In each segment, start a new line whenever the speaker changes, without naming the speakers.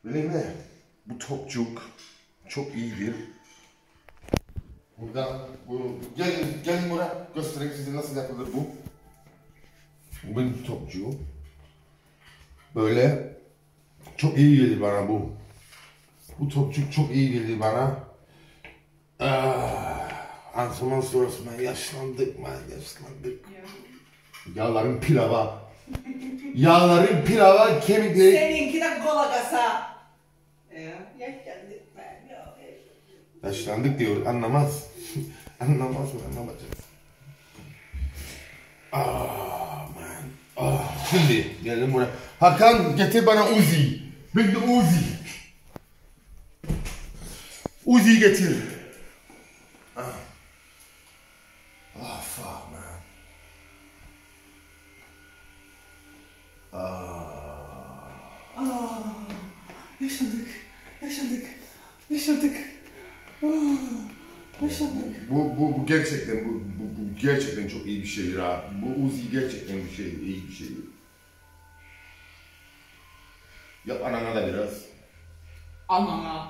Öyle mi? Bu topçuk çok iyidir. Burada gelin buraya göstereyim size nasıl yapılır bu. Bu benim topçuğum. Böyle çok iyi gelir bana bu. Bu topçuk çok iyi gelir bana. Antrenman sonrası yaşlandık. Yağların pilava. Yağların pilava kemikleri.
Seninki de kolagasa.
Yaşlandık diyor, anlamaz. Anlamaz mı, anlamayacak. Şimdi gelin buraya. Hakan getir bana Uzi. Bring the Uzi. Uzi getir. Fuck man.
Yaşadık.
Bu gerçekten bu gerçekten çok iyi bir şey ha. Bu Uzi gerçekten iyi bir şey. Yap anana da biraz.
Anana.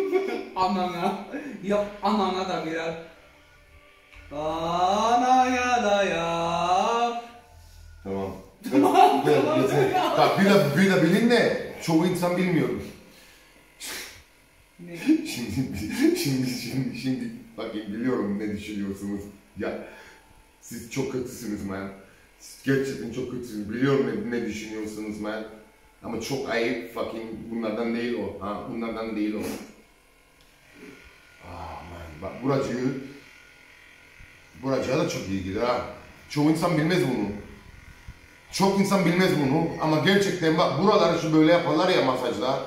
Yap anana da biraz. Anaya da yap.
Tamam. Bak bir de bilin de çoğu insan bilmiyor.
Ne?
Şimdi bakayım biliyorum ne düşünüyorsunuz. Ya siz çok kötüsünüz man. Siz gerçekten çok kötüsünüz. Biliyorum ne düşünüyorsunuz man. Ama çok ayıp fucking bunlardan değil o. Ha bunlardan değil o. Man bak buracığa da çok iyi gider ha. Çoğu insan bilmez bunu. Çok insan bilmez bunu ama gerçekten bak buraları şu böyle yaparlar ya masajda.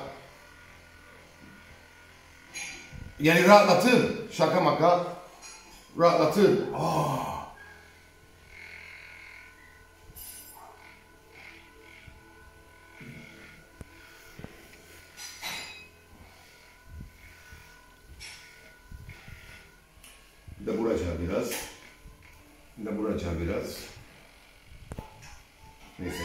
Yani rahatlatır. Şaka maka. Rahatlatır. Bir de buracağı biraz. Neyse.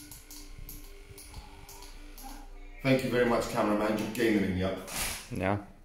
Thank you very much cameraman. Keep gaining up.
Ja.